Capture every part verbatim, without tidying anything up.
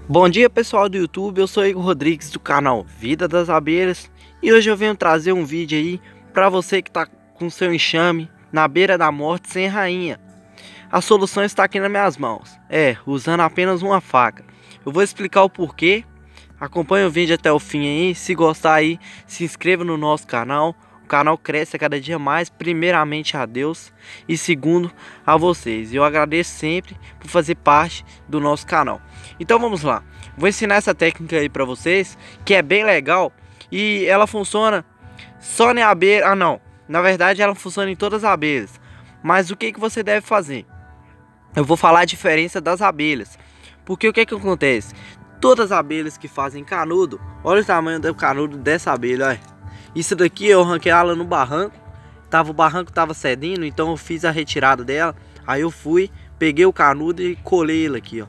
Bom dia, pessoal do YouTube, eu sou Igor Rodrigues do canal Vida das Abelhas e hoje eu venho trazer um vídeo aí para você que está com seu enxame na beira da morte sem rainha. A solução está aqui nas minhas mãos, é, usando apenas uma faca. Eu vou explicar o porquê, acompanhe o vídeo até o fim aí, se gostar aí, se inscreva no nosso canal. O canal cresce a cada dia mais, primeiramente a Deus e segundo a vocês. Eu agradeço sempre por fazer parte do nosso canal. Então vamos lá, vou ensinar essa técnica aí para vocês, que é bem legal e ela funciona só na abelha. Ah não, na verdade ela funciona em todas as abelhas. Mas o que, que você deve fazer? Eu vou falar a diferença das abelhas. Porque o que, que acontece? Todas as abelhas que fazem canudo, olha o tamanho do canudo dessa abelha, olha. Isso daqui eu arranquei ela no barranco. Tava, o barranco tava cedendo, então eu fiz a retirada dela. Aí eu fui, peguei o canudo e colei ele aqui, ó.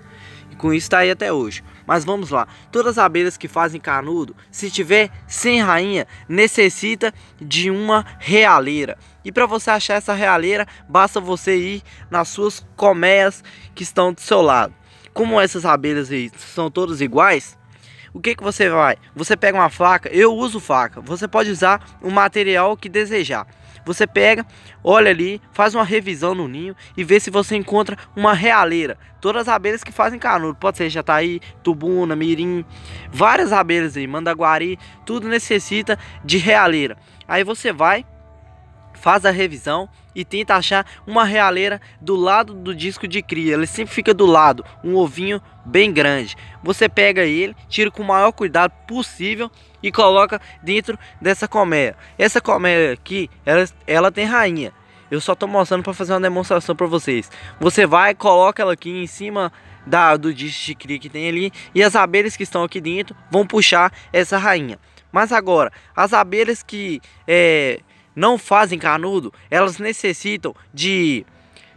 E com isso tá aí até hoje. Mas vamos lá. Todas as abelhas que fazem canudo, se tiver sem rainha, necessita de uma realeira. E para você achar essa realeira, basta você ir nas suas colmeias que estão do seu lado. Como essas abelhas aí são todas iguais, o que que você vai? Você pega uma faca, eu uso faca, você pode usar o material que desejar. Você pega, olha ali, faz uma revisão no ninho e vê se você encontra uma realeira. Todas as abelhas que fazem canudo, pode ser jataí, tubuna, mirim, várias abelhas aí, mandaguari, tudo necessita de realeira. Aí você vai, faz a revisão e tenta achar uma realeira do lado do disco de cria. Ele sempre fica do lado, um ovinho bem grande. Você pega ele, tira com o maior cuidado possível e coloca dentro dessa colmeia. Essa colmeia aqui, ela, ela tem rainha. Eu só tô mostrando para fazer uma demonstração para vocês. Você vai, coloca ela aqui em cima da, do disco de cria que tem ali, e as abelhas que estão aqui dentro vão puxar essa rainha. Mas agora, as abelhas que é, não fazem canudo, elas necessitam de,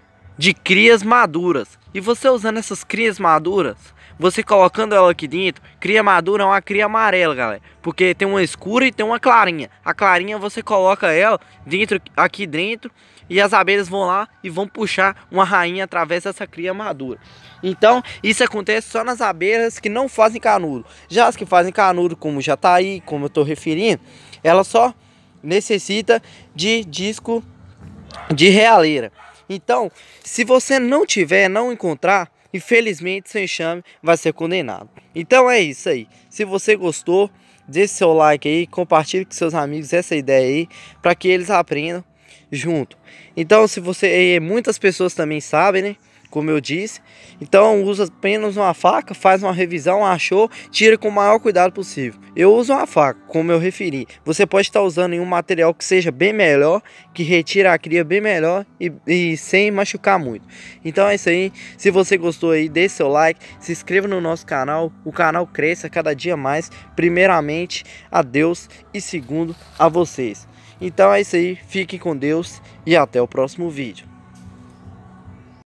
de crias maduras. E você usando essas crias maduras, você colocando ela aqui dentro, cria madura é uma cria amarela, galera. Porque tem uma escura e tem uma clarinha. A clarinha você coloca ela dentro, aqui dentro, e as abelhas vão lá e vão puxar uma rainha através dessa cria madura. Então, isso acontece só nas abelhas que não fazem canudo. Já as que fazem canudo, como jataí, como eu estou referindo, ela só necessita de disco de realeira. Então, se você não tiver, não encontrar, infelizmente seu enxame vai ser condenado. Então é isso aí. Se você gostou, deixe seu like aí, compartilhe com seus amigos essa ideia aí, para que eles aprendam junto. Então, se você, muitas pessoas também sabem, né? Como eu disse, então usa apenas uma faca, faz uma revisão, achou, tira com o maior cuidado possível. Eu uso uma faca, como eu referi. Você pode estar usando em um material que seja bem melhor, que retira a cria bem melhor e, e sem machucar muito. Então é isso aí. Se você gostou aí, deixe seu like, se inscreva no nosso canal. O canal cresce a cada dia mais, primeiramente a Deus e segundo a vocês. Então é isso aí, fiquem com Deus e até o próximo vídeo.